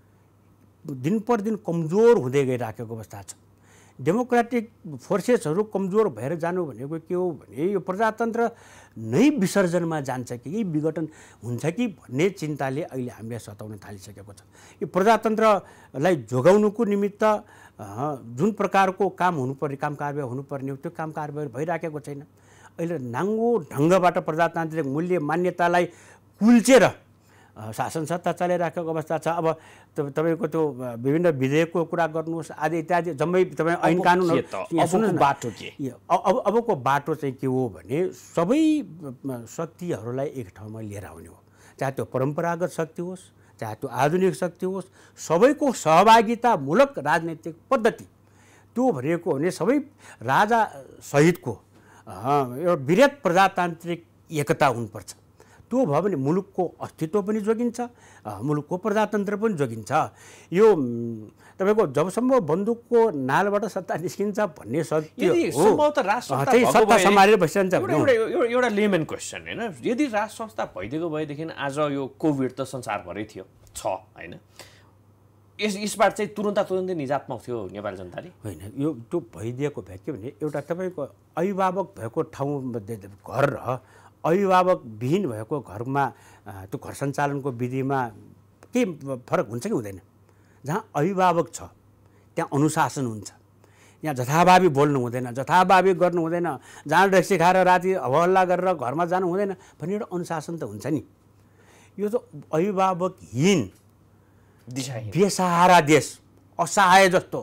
दिन पर दिन कमजोर हुँदै गइराखेको अवस्था छ। डेमोक्रेटिक फोर्सेसहरू कमजोर भएर जानु भनेको के हो भने यो प्रजातन्त्र नै विसर्जनमा जान्छ कि यही विघटन हुन्छ कि भन्ने चिन्ताले अहिले हामीले सताउन थालिसकेको छ। यो प्रजातन्त्रलाई जोगाउनुको निमित्त जुन प्रकारको काम हुनुपर्ने, काम कारबाही हुनुपर्ने हो, त्यो काम कारबाही भइराखेको छैन। अहिले नाङ्गो ढङ्गबाट प्रजातान्त्रिक मूल्य मान्यतालाई कुल्चेर शासन सत्ता चलाइराखेको अवस्था छ। अब तपाईँको त्यो विभिन्न विधेयकको कुरा गर्नुहोस् आदि इत्यादि जम्मै तपाईँ ऐन कानुन बाटो के अबको बाटो चाहिँ के हो भने सबै शक्तिहरूलाई एक ठाउँमा लिएर आउने हो। चाहे त्यो परम्परागत शक्ति होस्, चाहे त्यो आधुनिक शक्ति होस्, सबैको सहभागितामूलक राजनैतिक पद्धति त्यो भनेको भने सबै राजा सहितको एउटा वृहत प्रजातान्त्रिक एकता हुनुपर्छ। त्यो भयो भने मुलुकको अस्तित्व पनि जोगिन्छ, मुलुकको प्रजातन्त्र पनि जोगिन्छ। यो तपाईको जबसम्म बन्दुकको नालबाट सत्ता निस्किन्छ भन्ने सत्य हो, सत्ता सम्हालेर बसिरहन्छ। एउटा लेमन क्वेसन हैन, यदि राज संस्था भइदिएको भएदेखि आज यो कोभिड त संसारभरै थियो छ हैन, यसबाट चाहिँ तुरुन्तै निजात पाउँथ्यो नेपाली जनताले? होइन, यो त्यो भइदिएको भए के भने एउटा तपाईँको अभिभावक भएको ठाउँ घर र अभिभावक विहीन भएको घरमा त्यो घर सञ्चालनको विधिमा के फरक हुन्छ कि हुँदैन? जहाँ अभिभावक छ त्यहाँ अनुशासन हुन्छ, यहाँ जथाभावी बोल्नु हुँदैन, जथाभावी गर्नु हुँदैन, जहाँ डेक्सी खाएर राति हल्ला गरेर घरमा जानु हुँदैन भन्ने एउटा अनुशासन त हुन्छ नि। यो त अभिभावकहीन बेसहारा देश, असहाय जस्तो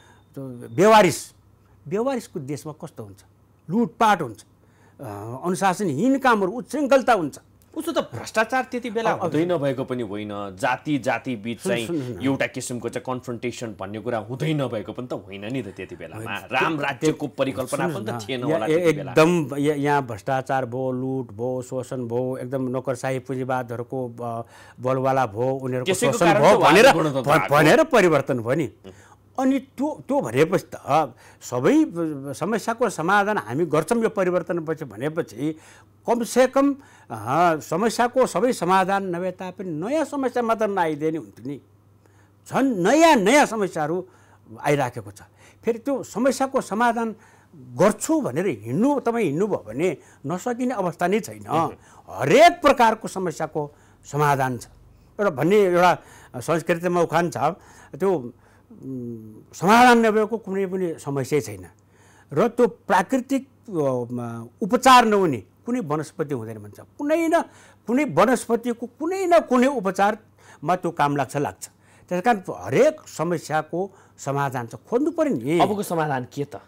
बेवारिसको देशमा कस्तो हुन्छ? लुटपाट हुन्छ, अनुशासनहीन कामहरू, उच्छृङ्खलता हुन्छ। उसो त भ्रष्टाचार त्यति बेला हुँदै नभएको पनि होइन, जाति बीच चाहिँ एउटा किसिमको चाहिँ कन्फ्रन्टेसन भन्ने कुरा हुँदै नभएको पनि त होइन नि त त्यति बेलामा। राम राज्यको परिकल्पना पनि त थिएन होला त्यति बेला। एकदम यहाँ भ्रष्टाचार भयो, लुट भयो, शोषण भयो, एकदम नोकरशाही पुँजीवादहरूको बलवाला भयो, उनीहरूको शोषण भयो भनेर परिवर्तन भयो नि। अनि त्यो भनेपछि त सबै समस्याको समाधान हामी गर्छौँ यो परिवर्तनपछि भनेपछि कमसेकम समस्याको सबै समाधान नभए तापनि नयाँ समस्या मात्र नआइदिए नि हुन्थ्यो नि। झन् नयाँ समस्याहरू आइराखेको छ। फेरि त्यो समस्याको समाधान गर्छु भनेर तपाईँ हिँड्नुभयो भने नसकिने अवस्था नै छैन। हरेक प्रकारको समस्याको समाधान छ एउटा संस्कृतिमा उखान छ, त्यो समाधान नभएको कुनै पनि समस्या छैन। र त्यो प्राकृतिक उपचार नहुने कुनै वनस्पति हुँदैन भन्छ। कुनै वनस्पतिको कुनै न कुनै उपचारमा त्यो काम लाग्छ। त्यस कारण हरेक समस्याको समाधान छ, खोज्नु पर्यो नि। अबको समाधान के त?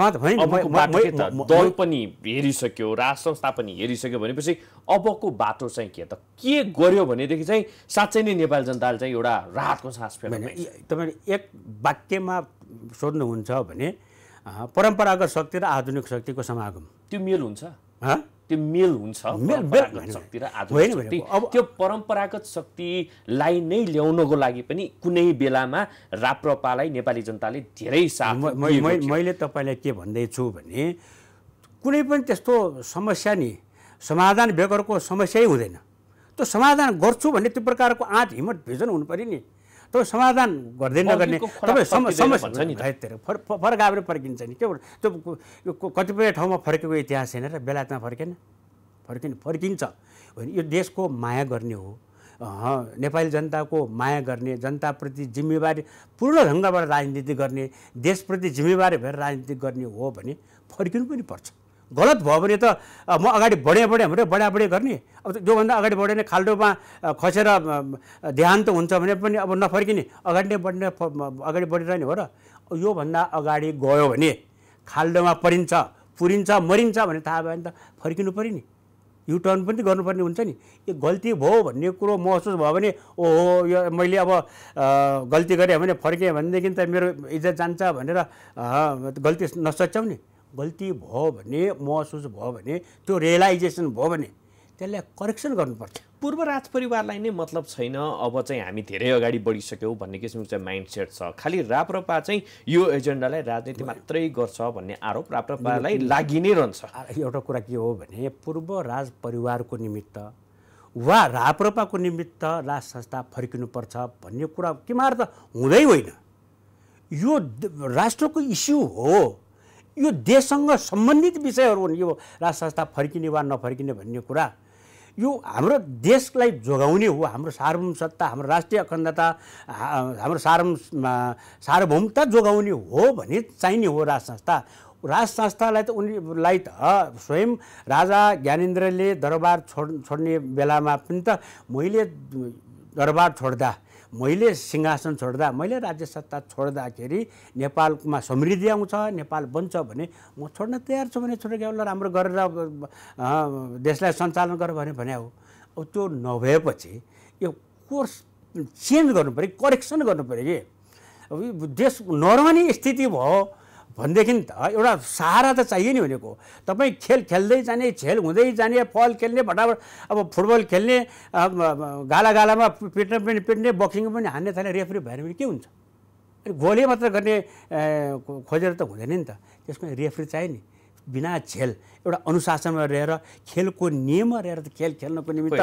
दल पनि हेरिसक्यो, राज संस्था पनि हेरिसक्यो भनेपछि अबको बाटो चाहिँ के त? के गर्यो भनेदेखि चाहिँ साँच्चै नै नेपाली जनताले चाहिँ एउटा राहतको सास फेर्न पाइन्छ? तपाईँले एक वाक्यमा सोध्नुहुन्छ भने परम्परागत शक्ति र आधुनिक शक्तिको समागम, त्यो मेल हुन्छ? त्यो मेल हुन्छ परम्परागत शक्ति र आधुनिक शक्ति? त्यो परम्परागत शक्तिलाई नै ल्याउनको लागि पनि कुनै बेलामा राप्रपालाई नेपाली जनताले धेरै साथ मैले तपाईँलाई के भन्दैछु भने कुनै पनि त्यस्तो समस्या नि समाधान बेगरको समस्यै हुँदैन। त्यो समाधान गर्छु भन्ने त्यो प्रकारको आँट हिम्मत भिजन हुनु पर्यो नि। तपाईँ समाधान गर्दै नगर्ने तपाईँ समस्या फर्काएर फर्किन्छ नि। के त्यो कतिपय ठाउँमा फर्केको इतिहास छैन र बेलायतमा फर्किन्छ। यो देशको माया गर्ने हो, नेपाली जनताको माया गर्ने, जनताप्रति जिम्मेवारी पूर्ण ढङ्गबाट राजनीति गर्ने, देशप्रति जिम्मेवारी भएर राजनीति गर्ने हो भने फर्किनु पनि पर्छ। गलत भयो भने त म अगाडि बढेँ भनेर बढाबढी गर्ने, अब जोभन्दा अगाडि बढेर खाल्डोमा खसेर देहान्त हुन्छ भने पनि अब नफर्किने, अगाडि बढिरहने हो र? योभन्दा अगाडि गयो भने खाल्डोमा पुरिन्छ मरिन्छ भने थाहा भयो भने त फर्किनु पऱ्यो नि। युटर्न पनि गर्नुपर्ने हुन्छ नि। यो गल्ती भयो भन्ने कुरो महसुस भयो भने ओहो यो मैले अब गल्ती गरेँ भने फर्केँ भनेदेखि त मेरो इज्जत जान्छ भनेर गल्ती नसच्याउने। गल्ती भयो भने महसुस भयो भने त्यो रियलाइजेसन भयो भने त्यसलाई करेक्सन गर्नुपर्छ। पूर्व राज परिवारलाई नै मतलब छैन, अब चाहिँ हामी धेरै अगाडि बढिसक्यौँ भन्ने किसिमको चाहिँ माइन्डसेट छ। खालि राप्रपा चाहिँ यो एजेन्डालाई राजनीति मात्रै गर्छ भन्ने आरोप राप्रपालाई लागि नै रहन्छ। एउटा कुरा के हो भने पूर्व राज परिवारको निमित्त वा राप्रपाको निमित्त राज संस्था फर्किनुपर्छ भन्ने कुरा के मात्र हुँदै होइन। यो राष्ट्रको इस्यु हो, यो देशसँग सम्बन्धित विषयहरू हुन्। यो राज संस्था फर्किने वा नफर्किने भन्ने कुरा यो हाम्रो देशलाई जोगाउने हो, हाम्रो सार्वभौमसत्ता, हाम्रो राष्ट्रिय अखण्डता, हाम्रो सार्वभौमता जोगाउने हो भने चाहिने हो राज संस्था। राज संस्थालाई त उनीलाई त स्वयं राजा ज्ञानेन्द्रले दरबार छोड्ने बेलामा पनि त मैले दरबार छोड्दा, मैले सिंहासन छोड्दा, मैले राज्य सत्ता छोड्दाखेरि नेपालमा समृद्धि आउँछ, नेपाल बन्छ भने म छोड्न तयार छु भने छोडेर ल राम्रो गरेर देशलाई सञ्चालन गर भने हो। अब त्यो नभएपछि यो कोर्स चेन्ज गर्नु पऱ्यो, करेक्सन गर्नु पऱ्यो कि। अब देश नरहने स्थिति भयो, भनेदेखि त एउटा सहारा त चाहियो नि भनेको। तपाईँ खेल खेल्दै जाने, खेल हुँदै जाने, फल खेल्ने, भटाभट अब फुटबल खेल्ने, गाला गालामा पिट्न पनि पिट्ने, बक्सिङ पनि हान्ने थाल्ने, रेफ्री भएर पनि के हुन्छ? गोली मात्र गर्ने खोजेर त हुँदैन नि त। त्यसमा रेफ्री चाहियो नि। बिना खेल एउटा अनुशासनमा रहेर खेलको नियममा रहेर त खेल खेल्नको निमित्त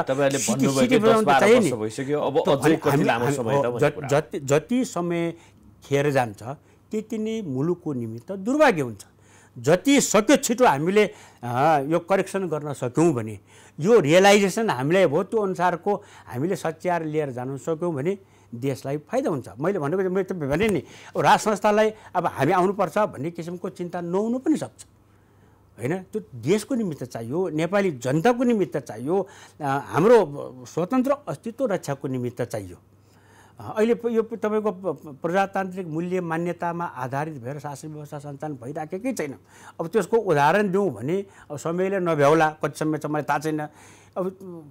जति समय खेर जान्छ त्यति नै मुलुकको निमित्त दुर्भाग्य हुन्छ। जति सक्यो छिटो हामीले यो करेक्सन गर्न सक्यौँ भने, यो रियलाइजेसन हामीलाई भयो, त्यो अनुसारको हामीले सच्याएर लिएर जान सक्यौँ भने देशलाई फाइदा हुन्छ। मैले भनेको मैले त भने नि, राज संस्थालाई अब हामी आउनुपर्छ भन्ने किसिमको चिन्ता नहुनु पनि सक्छ होइन। त्यो देशको निमित्त चाहियो, नेपाली जनताको निमित्त चाहियो, हाम्रो स्वतन्त्र अस्तित्व रक्षाको निमित्त चाहियो। अहिले यो तपाईँको प्रजातान्त्रिक मूल्य मान्यतामा आधारित भएर शासन व्यवस्था सञ्चालन भइराखेकै छैन। अब त्यसको उदाहरण दिउँ भने अब समयले नभ्याउला, कति समय छ मलाई थाहा छैन। अब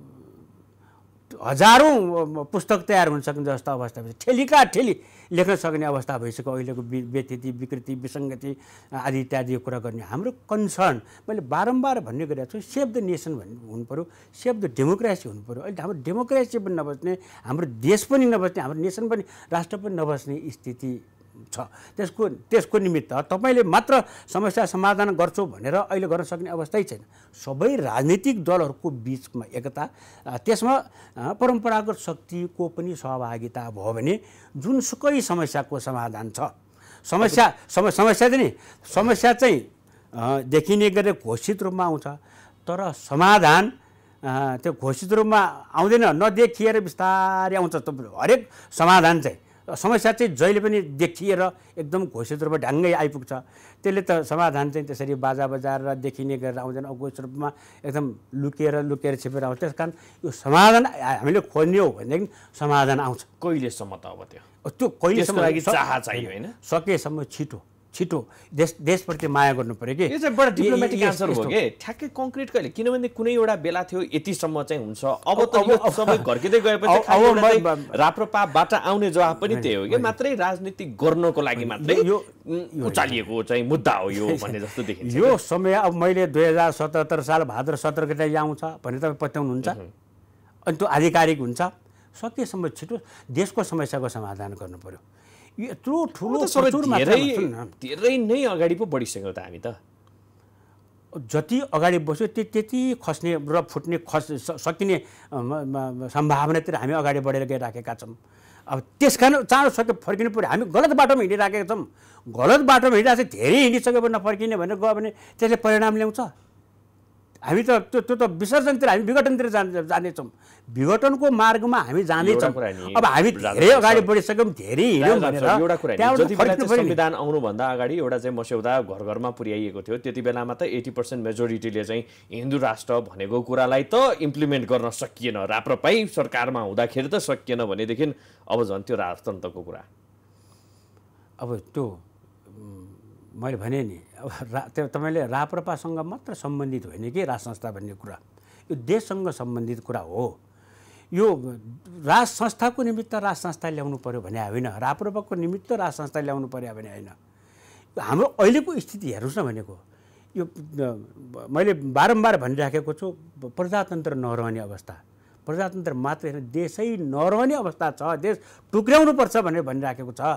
हजारौँ पुस्तक तयार हुन सक्ने जस्तो अवस्था भइसक्यो, ठेलीका ठेली लेख्न सक्ने अवस्था भइसक्यो। अहिलेको व्यतिथि, विकृति, विसङ्गति आदि इत्यादि कुरा गर्ने हाम्रो कन्सर्न, मैले बारम्बार भन्ने गरेको छु, सेभ द नेसन भन्ने हुनु पऱ्यो, सेभ द डेमोक्रेसी हुनु पऱ्यो। अहिले हाम्रो डेमोक्रेसी पनि नबस्ने, हाम्रो देश पनि नबस्ने, हाम्रो नेसन पनि, राष्ट्र पनि नबस्ने स्थिति छ। त्यसको निमित्त तपाईँले मात्र समस्या समाधान गर्छु भनेर अहिले गर्न सक्ने अवस्थै छैन। सबै राजनीतिक दलहरूको बिचमा एकता, त्यसमा परम्परागत शक्तिको पनि सहभागिता भयो भने जुनसुकै समस्याको समाधान छ। समस्या चाहिँ देखिने गरेर घोषित रूपमा आउँछ, तर समाधान त्यो घोषित रूपमा आउँदैन, नदेखिएर बिस्तारै आउँछ। हरेक समाधान चाहिँ समस्या चाहिँ जहिले पनि देखिएर एकदम घोषित रूपमा ढ्याङ्गै आइपुग्छ। त्यसले त समाधान चाहिँ त्यसरी बाजा बजाएर देखिने गरेर आउँदैन, अघोषित रूपमा एकदम लुकेर छिपेर आउँछ। त्यस कारण यो समाधान हामीले खोज्ने हो भनेदेखि समाधान आउँछ। कहिलेसम्म त अब त्यो कहिलेसम्म लागि चाह चाहियो होइन, सकेसम्म छिटो देशप्रति माया गर्नु पर्यो कि। यो चाहिँ बडा डिप्लोमेटिक आन्सर हो कि ठ्याक्कै कङ्क्रिट कहिले, किनभने कुनै एउटा बेला थियो यतिसम्म चाहिँ हुन्छ। अब त यो सबै घर्किँदै गएपछि राप्रपाबाट आउने जवाब पनि त्यही हो कि मात्रै राजनीति गर्नको लागि मात्रै यो उचालिएको चाहिँ मुद्दा हो यो भन्ने जस्तो देखिन्छ। यो समय अब मैले 2077 साल भाद्र 17 गते आउँछ भने तपाईँ पत्याउनुहुन्छ, अनि त्यो आधिकारिक हुन्छ। सकेसम्म छिटो देशको समस्याको समाधान गर्नु पर्यो। यत्रो ठुलो धेरै नै अगाडि पो बढिसक्यो त हामी त। जति अगाडि बस्यो त्यति खस्ने र फुट्ने सकिने सम्भावनातिर हामी अगाडि बढेर गइराखेका छौँ। अब त्यस कारण चाँडो सके फर्किनु पऱ्यो। हामी गलत बाटोमा हिँडिराखेका छौँ। गलत बाटोमा हिँडिरहेको छ, धेरै हिँडिसक्यो भने नफर्किने भनेर गयो भने त्यसले परिणाम ल्याउँछ। हामी त त्यो त विसर्जनतिर, हामी विघटनतिर जानेछौँ। विघटनको मार्गमा हामी जाँदैछौँ। अब हामी धेरै अगाडि बढिसक्यौँ, धेरै हिँड्यौँ भनेर एउटा कुरा जति बेला संविधान आउनुभन्दा अगाडि एउटा चाहिँ मस्यौदा घर घरमा पुर्याइएको थियो, त्यति बेलामा त 80% मेजोरिटीले चाहिँ हिन्दू राष्ट्र भनेको कुरालाई त इम्प्लिमेन्ट गर्न सकिएन। राप्रपाई सरकारमा हुँदाखेरि त सकिएन भनेदेखि अब झन् त्यो राजतन्त्रको कुरा। अब त्यो मैले भने नि, अब त्यो तपाईँले राप्रपासँग मात्र सम्बन्धित होइन कि राज संस्था भन्ने कुरा, यो देशसँग सम्बन्धित कुरा हो। यो राज संस्थाको निमित्त राज संस्था ल्याउनु पर्यो भने होइन, राप्रपाको निमित्त राज संस्था ल्याउनु पर्यो भने होइन। हाम्रो अहिलेको स्थिति हेर्नुहोस् न भनेको, यो मैले बारम्बार भनिराखेको छु, प्रजातन्त्र नरहने अवस्था, प्रजातन्त्र मात्र होइन देशै नरहने अवस्था छ। देश टुक्र्याउनु पर्छ भनेर भनिराखेको छ।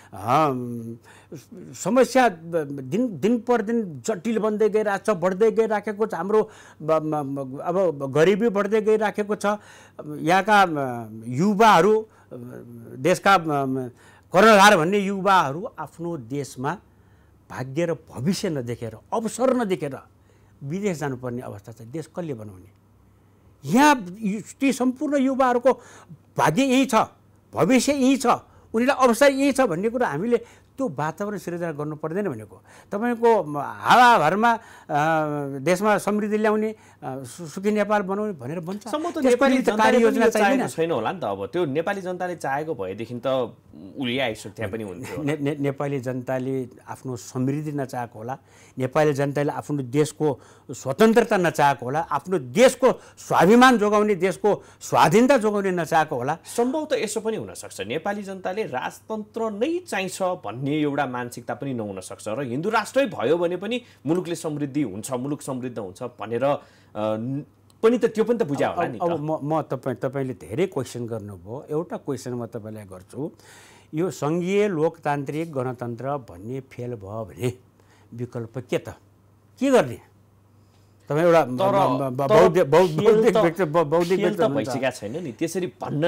समस्या दिन पर दिन जटिल बन्दै गइरहेको छ, बढ्दै गइराखेको छ। हाम्रो अब गरिबी बढ्दै गइराखेको छ। यहाँका युवाहरू, देशका कर्णधार भन्ने युवाहरू आफ्नो देशमा भाग्य र भविष्य नदेखेर, अवसर नदेखेर विदेश जानुपर्ने अवस्था छ। देश कसले बनाउने? यहाँ ती सम्पूर्ण युवाहरूको भाग्य यही छ, भविष्य यही छ, उनीलाई अवसर यही छ भन्ने कुरा हामीले त्यो वातावरण सिर्जना गर्नु पर्दैन भनेको। तपाईँको हावाभरमा देशमा समृद्धि ल्याउने, सुखी नेपाल बनाउने भनेर भन्छ। नेपाली कार्ययोजना चाहिएको छैन होला नि त। अब त्यो नेपाली जनताले चाहेको भएदेखि त उलिआइसक्यो, त्यहाँ पनि हुन्थ्यो। नेपाली जनताले आफ्नो समृद्धि नचाहेको होला, नेपाली जनताले आफ्नो देशको स्वतन्त्रता नचाहेको होला, आफ्नो देशको स्वाभिमान जोगाउने, देशको स्वाधीनता जोगाउने नचाहेको होला। सम्भवतः यसो पनि हुनसक्छ, नेपाली जनताले राजतन्त्र नै चाहिन्छ भन्ने भन्ने एउटा मानसिकता पनि नहुन सक्छ र हिन्दू राष्ट्रै भयो भने पनि मुलुकले समृद्धि हुन्छ, मुलुक समृद्ध हुन्छ भनेर पनि त त्यो पनि त बुझ्या होला नि त। अब म तपाईले धेरै क्वेसन गर्नुभयो, एउटा क्वेसन म तपाईलाई गर्छु। यो सङ्घीय लोकतान्त्रिक गणतन्त्र भन्ने फेल भयो भने विकल्प के त, के गर्ने? तपाईँ एउटा बौद्धिक व्यक्ति भइसकेका छैन नि, त्यसरी भन्न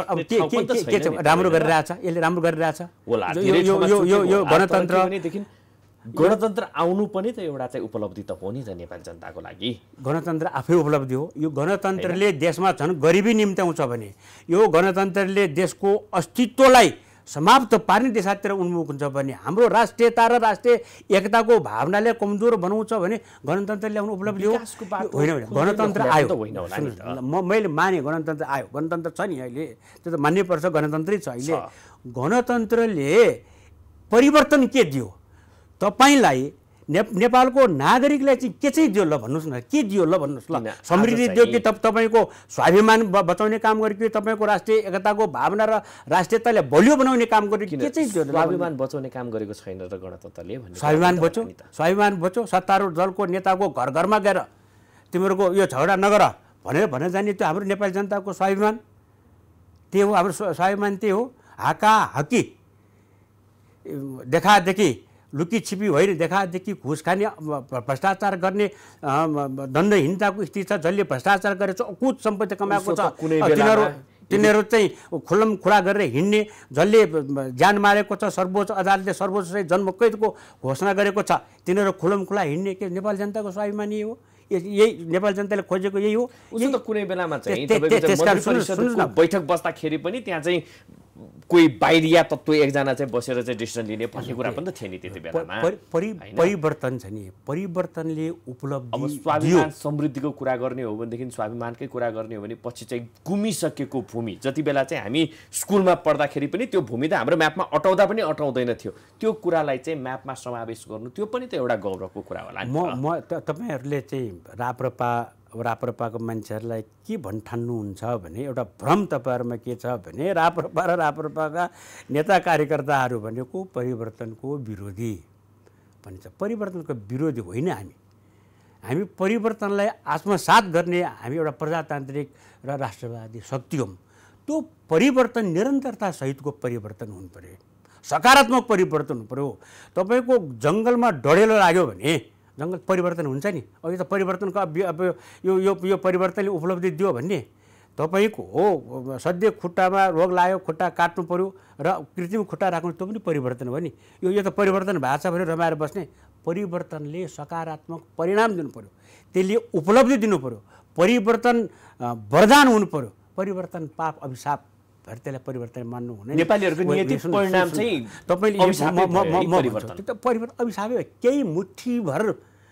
राम्रो गरिरहेछ, यसले राम्रो गरिरहेछ होला। यो गणतन्त्र आउनु पनि त एउटा चाहिँ उपलब्धि त हो नि त नेपाली जनताको लागि। गणतन्त्र आफै उपलब्धि हो। यो गणतन्त्रले देशमा झन् गरिबी निम्त्याउँछ भने, यो गणतन्त्रले देशको अस्तित्वलाई समाप्त पार्ने दिशातिर उन्मुख हुन्छ भने, हाम्रो राष्ट्रियता र राष्ट्रिय एकताको भावनाले कमजोर बनाउँछ भने गणतन्त्र ल्याउनु उपलब्धि हो। होइन, गणतन्त्र आयो, मैले माने गणतन्त्र आयो, गणतन्त्र छ नि अहिले, त्यो त मान्नै पर्छ, गणतन्त्रै छ अहिले। गणतन्त्रले परिवर्तन के दियो तपाईलाई? नेपालको नागरिकलाई चाहिँ के चाहिँ दियो ल भन्नुहोस् न, के दियो ल भन्नुहोस् ल? समृद्धि दियो कि तपाईँको स्वाभिमान बचाउने काम गर्यो कि तपाईँको राष्ट्रिय एकताको भावना र राष्ट्रियतालाई बलियो बनाउने काम गर्यो कि के चाहिँ दियो? स्वाभिमान बचाउने काम गरेको छैन र गणतन्त्रले भन्ने। स्वाभिमान बच्यो, सत्तारूढ दलको नेताको घर घरमा गएर तिमीहरूको यो झगडा नगर भनेर जाने, त्यो हाम्रो नेपाली जनताको स्वाभिमान त्यही हो। हाम्रो स्वाभिमान त्यही हो। हाकाहाकी देखादेखि, लुकी छिपी होइन, देखादेखि घुस खाने, भ्रष्टाचार गर्ने, दण्डहीनताको स्थिति छ। जसले भ्रष्टाचार गरेर अकुत सम्पत्ति कमाएको छ तिनीहरू चाहिँ खुल्लम खुला गरेर हिँड्ने, जसले ज्यान मारेको छ, सर्वोच्च अदालतले सर्वोच्च चाहिँ जन्मकैदको घोषणा गरेको छ, तिनीहरू खुल्लम खुला हिँड्ने के नेपाली जनताको स्वाभिमान यही हो। यही नेपाली जनताले खोजेको यही हो। उसो त कुनै बेलामा चाहिँ बैठक बस्दाखेरि पनि त्यहाँ चाहिँ कोही बाहिरिया तत्त्व एकजना चाहिँ बसेर चाहिँ डिसिजन लिने भन्ने कुरा पनि त थियो नि त्यति बेलामा। परिवर्तन छ नि, परिवर्तनले उपलब्धि। अब स्वाभिमान समृद्धिको कुरा गर्ने हो भनेदेखि, स्वाभिमानकै कुरा गर्ने हो भने पछि चाहिँ गुमिसकेको भूमि, जति बेला चाहिँ हामी स्कुलमा पढ्दाखेरि पनि त्यो भूमि त हाम्रो म्यापमा अटाउँदा पनि अटाउँदैन थियो, त्यो कुरालाई चाहिँ म्यापमा समावेश गर्नु त्यो पनि त एउटा गौरवको कुरा होला। तपाईँहरूले चाहिँ राप्रपाको मान्छेहरूलाई के भन्ठान्नुहुन्छ भने, एउटा भ्रम तपाईँहरूमा के छ भने, राप्रपा र राप्रपाका नेता कार्यकर्ताहरू भनेको परिवर्तनको विरोधी भनिन्छ। परिवर्तनको विरोधी होइन हामी परिवर्तनलाई आत्मसात गर्ने हामी एउटा प्रजातान्त्रिक र राष्ट्रवादी शक्ति हौँ। त्यो परिवर्तन निरन्तरता सहितको परिवर्तन हुनु पर्यो, सकारात्मक परिवर्तन हुनु पर्यो। तपाईँको जङ्गलमा डढेलो लाग्यो भने जङ्गल परिवर्तन हुन्छ नि। अघि त परिवर्तनको अब यो परिवर्तनले उपलब्धि दियो भन्ने, तपाईँको हो सधैँ खुट्टामा रोग लाग्यो, खुट्टा काट्नु पर्यो र कृत्रिम खुट्टा राख्नु, त्यो पनि परिवर्तन हो नि। यो त परिवर्तन भएको छ भने रमाएर बस्ने। परिवर्तनले सकारात्मक परिणाम दिनु पर्यो, त्यसले उपलब्धि दिनु पर्यो। परिवर्तन वरदान हुनु पर्यो। परिवर्तन पाप अभिशाप त्यसलाई परिवर्तन मान्नु हुने। नेपालीहरूको नियतिक परिणाम चाहिँ तपाईँले परिवर्तन अभिशापै हो। केही मुठीभर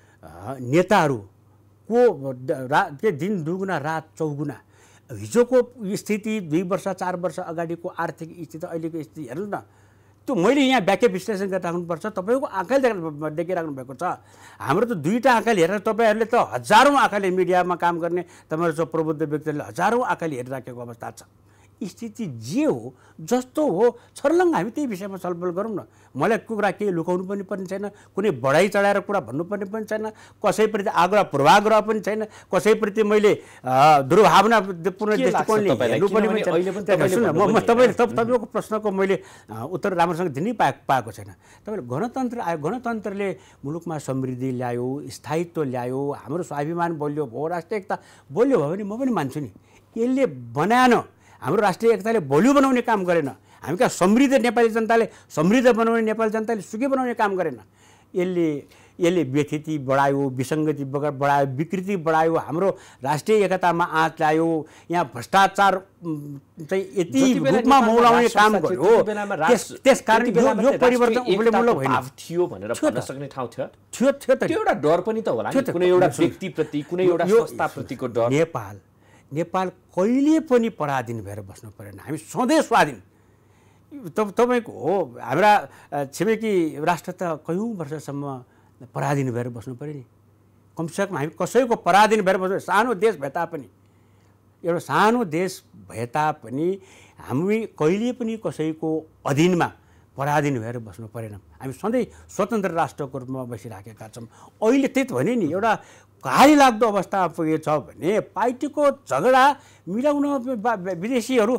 नेताहरूको के दिन दुगुना रात चौगुना, हिजोको स्थिति 2 वर्ष 4 वर्ष अगाडिको आर्थिक स्थिति अहिलेको स्थिति हेर्नुहोस् न। त्यो मैले यहाँ व्याख्या विश्लेषण गरिराख्नुपर्छ, तपाईँको आँखाले देखिराख्नु भएको छ। हाम्रो त 2टा आँखाले हेरेर तपाईँहरूले त हजारौँ आँखाले मिडियामा काम गर्ने तपाईँहरू जो प्रबुद्ध व्यक्तिहरूले हजारौँ आँखाले हेरिराखेको अवस्था छ। स्थिति जे हो जस्तो हो छर्लङ्ग हामी त्यही विषयमा छलफल गरौँ न। मलाई कुरा केही लुकाउनु पनि पर्ने छैन, कुनै बढाइ चढाएर कुरा भन्नुपर्ने पनि छैन, कसैप्रति आग्रह पूर्वाग्रह पनि छैन, कसैप्रति मैले दुर्भावनापूर्ण दृष्टिकोणले हेर्नु पनि छैन। तपाईँको प्रश्नको मैले उत्तर राम्रोसँग दिनै पाएको छैन। तपाईँले गणतन्त्र आयो, गणतन्त्रले मुलुकमा समृद्धि ल्यायो, स्थायित्व ल्यायो, हाम्रो स्वाभिमान बलियो भयो, राष्ट्रिय एकता बलियो भयो भने म पनि मान्छु नि। यसले बनाएन, हाम्रो राष्ट्रिय एकताले बलियो बनाउने काम गरेन। हामी कहाँ समृद्ध नेपाली जनताले समृद्ध बनाउने, नेपाली जनताले सुखी बनाउने काम गरेन। यसले व्यथिति बढायो, विसङ्गति बढायो, विकृति बढायो, हाम्रो राष्ट्रिय एकतामा आँच ल्यायो। यहाँ भ्रष्टाचार चाहिँ यति रूपमा मौलाउने काम गर्यो। त्यसकारण यो परिवर्तन उपलब्ध थियो भनेर भन्न सक्ने ठाउँ थियो। त्यो एउटा डर पनि त होला नि, कुनै एउटा व्यक्तिप्रति, कुनै एउटा संस्थाप्रतिको डर। नेपाल कहिले पनि पराधीन भएर बस्नु परेन, हामी सधैँ स्वाधीन। तपाईँको हो हाम्रा छिमेकी राष्ट्र त कयौँ वर्षसम्म पराधीन भएर बस्नु पऱ्यो नि। कमसेकम हामी कसैको पराधीन भएर बस्नु, सानो देश भए तापनि, एउटा सानो देश भए तापनि हामी कहिले पनि कसैको अधीनमा पराधीन भएर बस्नु परेन। हामी सधैँ स्वतन्त्र राष्ट्रको रूपमा बसिराखेका छौँ। अहिले त्यही त भने नि एउटा घारी लाग्दो अवस्थामा पुगेछ भने पार्टीको झगडा मिलाउन विदेशीहरू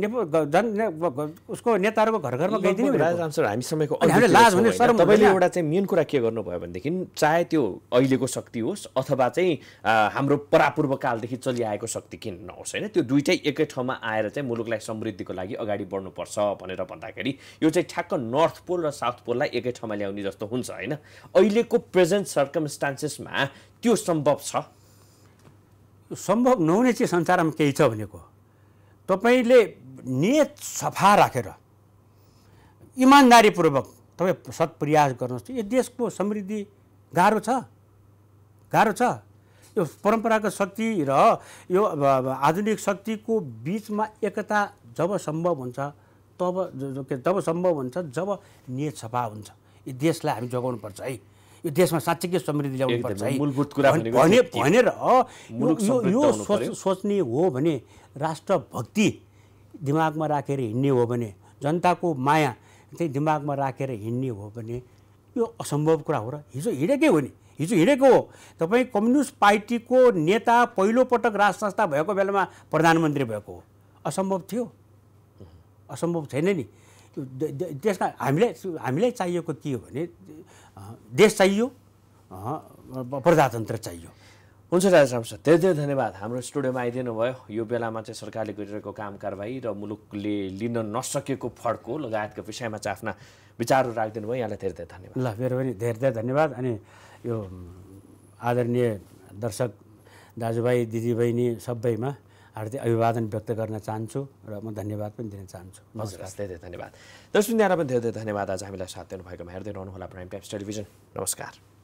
उसको नेताहरूको घर घरमा गइदिने राजाराम सर, हामी समयको लाज हुने शर्म तपाईँले एउटा चाहिँ मेन कुरा के गर्नुभयो भनेदेखि चाहे त्यो अहिलेको शक्ति होस् अथवा चाहिँ हाम्रो परापूर्वकालदेखि चलिआएको शक्ति किन नहोस् होइन, त्यो दुइटै एकै ठाउँमा आएर चाहिँ मुलुकलाई समृद्धिको लागि अगाडि बढ्नुपर्छ भनेर भन्दाखेरि यो चाहिँ ठ्याक्क नर्थ पोल र साउथ पोललाई एकै ठाउँमा ल्याउने जस्तो हुन्छ होइन। अहिलेको प्रेजेन्ट सर्कमस्टान्सेसमा त्यो सम्भव छ? सम्भव नहुने चाहिँ संसारमा केही छ भनेको तपाईँले नियत सफा राखेर इमान्दारीपूर्वक तपाईँ सत्प्रयास गर्नुहोस्। यो देशको समृद्धि गाह्रो छ, गाह्रो छ। यो परम्परागत शक्ति र यो आधुनिक शक्तिको बिचमा एकता जब सम्भव हुन्छ जब नियत सफा हुन्छ। यो देशलाई हामी जोगाउनुपर्छ है, यो देशमा साँच्चै समृद्धि ल्याउनु पर्छ है मूलभूत कुरा भनेर यो सोच्ने हो भने, राष्ट्रभक्ति दिमागमा राखेर हिँड्ने हो भने, जनताको माया चाहिँ दिमागमा राखेर हिँड्ने हो भने यो असम्भव कुरा हो र हिजो हिँडेकै हो नि, हिजो हिँडेको हो। तपाईँ कम्युनिस्ट पार्टीको नेता पहिलोपटक राज संस्था भएको बेलामा प्रधानमन्त्री भएको हो, असम्भव थियो? असम्भव छैन नि। देशका हामीलाई चाहिएको के हो भने देश चाहियो, प्रजातन्त्र चाहियो। हुन्छ राजाराम सर, धेरै धेरै धन्यवाद हाम्रो स्टुडियोमा आइदिनु भयो। यो बेलामा चाहिँ सरकारले गरिरहेको काम कारबाही र मुलुकले लिन नसकेको फड्को लगायतका विषयमा चाहिँ आफ्ना विचारहरू राखिदिनु भयो। यहाँलाई धेरै धेरै धन्यवाद। ल मेरो पनि धेरै धेरै धन्यवाद। अनि यो आदरणीय दर्शक दाजुभाइ दिदीबहिनी सबैमा हार्दिक अभिवादन व्यक्त गर्न चाहन्छु र म धन्यवाद पनि दिन चाहन्छु। नमस्कार, धेरै धेरै धन्यवाद। दर्शक यहाँलाई पनि धेरै धेरै धन्यवाद आज हामीलाई साथ दिनुभएकोमा। हेर्दै रहनुहोला प्राइम टाइम्स टेलिभिजन। नमस्कार।